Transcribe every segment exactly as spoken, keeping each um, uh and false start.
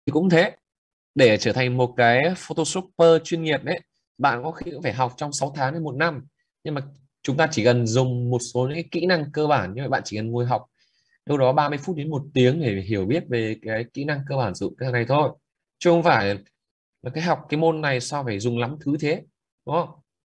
thì cũng thế. Để trở thành một cái Photoshopper chuyên nghiệp đấy, bạn có khi cũng phải học trong sáu tháng đến một năm. Nhưng mà chúng ta chỉ cần dùng một số những cái kỹ năng cơ bản, như vậy bạn chỉ cần ngồi học đâu đó ba mươi phút đến một tiếng để hiểu biết về cái kỹ năng cơ bản sử dụng cái này thôi, chứ không phải là cái học cái môn này sao phải dùng lắm thứ thế, đúng không?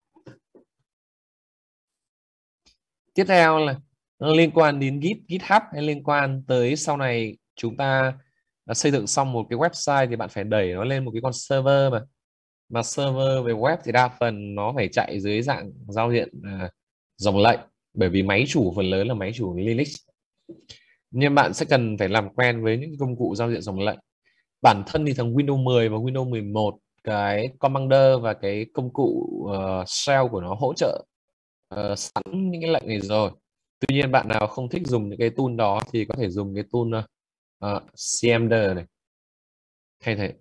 Tiếp theo là liên quan đến Git, GitHub, hay liên quan tới sau này chúng ta đã xây dựng xong một cái website thì bạn phải đẩy nó lên một cái con server, mà mà server về web thì đa phần nó phải chạy dưới dạng giao diện à, dòng lệnh, bởi vì máy chủ phần lớn là máy chủ Linux. Nhưng bạn sẽ cần phải làm quen với những công cụ giao diện dòng lệnh. Bản thân thì thằng Windows mười và Windows mười một, cái Commander và cái công cụ uh, shell của nó hỗ trợ uh, sẵn những cái lệnh này rồi. Tuy nhiên bạn nào không thích dùng những cái tool đó thì có thể dùng cái tool uh, cmd này thay thế.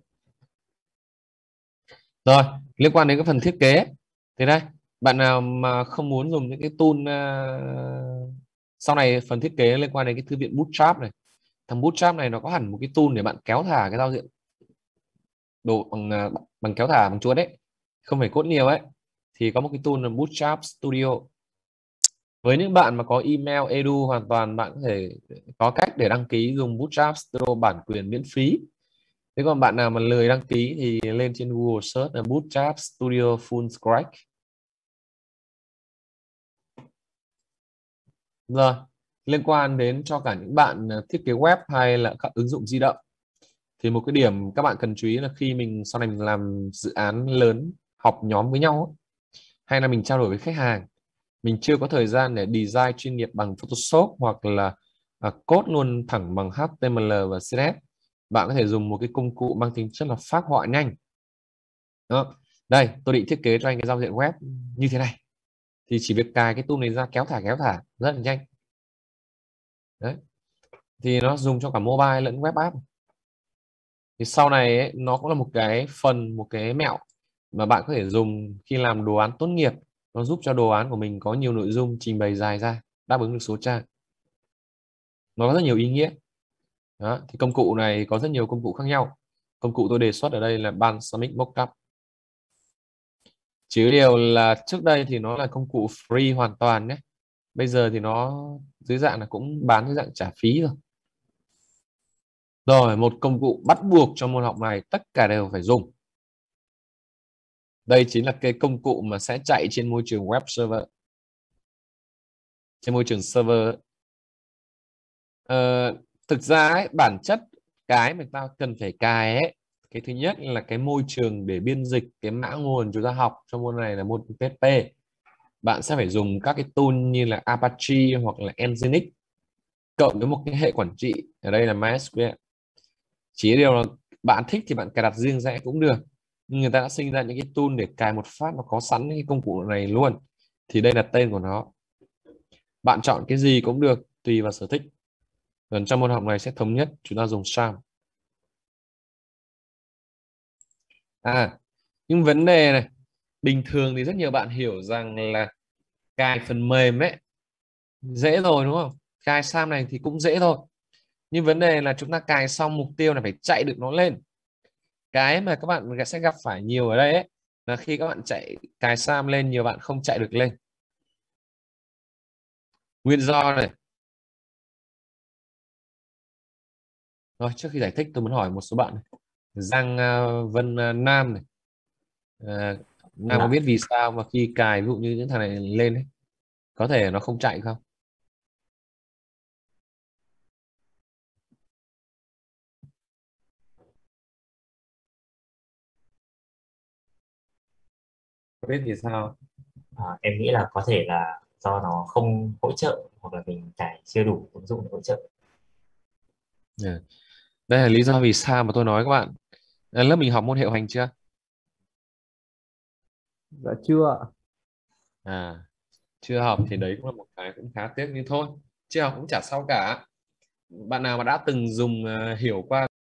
Rồi, liên quan đến cái phần thiết kế thì đây, bạn nào mà không muốn dùng những cái tool uh, sau này phần thiết kế liên quan đến cái thư viện Bootstrap này, thằng Bootstrap này nó có hẳn một cái tool để bạn kéo thả cái giao diện đồ bằng uh, bằng kéo thả bằng chuột đấy, không phải code nhiều ấy, thì có một cái tool là Bootstrap Studio. Với những bạn mà có email edu hoàn toàn, bạn có thể có cách để đăng ký dùng Bootstrap Studio bản quyền miễn phí. Thế còn bạn nào mà lười đăng ký thì lên trên Google search là Bootstrap Studio Full Scratch. Rồi, liên quan đến cho cả những bạn thiết kế web hay là các ứng dụng di động, thì một cái điểm các bạn cần chú ý là khi mình sau này mình làm dự án lớn, họp nhóm với nhau, hay là mình trao đổi với khách hàng, mình chưa có thời gian để design chuyên nghiệp bằng Photoshop hoặc là à, code luôn thẳng bằng hát tê em lờ và xê ét ес, bạn có thể dùng một cái công cụ mang tính chất là phác họa nhanh. Đó. Đây, tôi định thiết kế cho anh cái giao diện web như thế này, thì chỉ việc cài cái tool này ra, kéo thả kéo thả rất là nhanh. Đấy, thì nó dùng cho cả mobile lẫn web app. Thì sau này ấy, nó cũng là một cái phần, một cái mẹo mà bạn có thể dùng khi làm đồ án tốt nghiệp, nó giúp cho đồ án của mình có nhiều nội dung trình bày dài ra, đáp ứng được số trang, nó có rất nhiều ý nghĩa. Đó, thì công cụ này có rất nhiều công cụ khác nhau. Công cụ tôi đề xuất ở đây là Balsamiq Mockup. Chỉ có điều là trước đây thì nó là công cụ free hoàn toàn nhé, bây giờ thì nó dưới dạng là cũng bán dưới dạng trả phí rồi. Rồi, một công cụ bắt buộc trong môn học này tất cả đều phải dùng. Đây chính là cái công cụ mà sẽ chạy trên môi trường web server, trên môi trường server. Ờ, thực ra ấy, bản chất cái mà ta cần phải cài ấy, cái thứ nhất là cái môi trường để biên dịch cái mã nguồn chúng ta học trong môn này là môn pê hát pê. Bạn sẽ phải dùng các cái tool như là Apache hoặc là Nginx, cộng với một cái hệ quản trị ở đây là MySQL. Chỉ điều là bạn thích thì bạn cài đặt riêng rẽ cũng được, nhưng người ta đã sinh ra những cái tool để cài một phát nó có sẵn cái công cụ này luôn, thì đây là tên của nó. Bạn chọn cái gì cũng được tùy vào sở thích. Còn trong môn học này sẽ thống nhất chúng ta dùng SAM. À, nhưng vấn đề này, bình thường thì rất nhiều bạn hiểu rằng là cài phần mềm ấy dễ rồi đúng không? Cài SAM này thì cũng dễ thôi. Nhưng vấn đề là chúng ta cài xong mục tiêu là phải chạy được nó lên. Cái mà các bạn sẽ gặp phải nhiều ở đây ấy, là khi các bạn chạy cài SAM lên, nhiều bạn không chạy được lên. Nguyên do này. Rồi, trước khi giải thích tôi muốn hỏi một số bạn này. Giang uh, Vân uh, Nam này. Uh, Nam có Dạ, biết vì sao mà khi cài ví dụ như những thằng này lên ấy, có thể nó không chạy không? Có biết vì sao? à, em nghĩ là có thể là do nó không hỗ trợ hoặc là mình tải chưa đủ ứng dụng để hỗ trợ. Ừ. Đây là lý do vì sao mà tôi nói các bạn. À, lớp mình học môn hiệu hành chưa? Dạ chưa ạ. À, chưa học thì đấy cũng là một cái cũng khá tiếc, nhưng thôi chưa học cũng chả sao cả. Bạn nào mà đã từng dùng uh, hiểu qua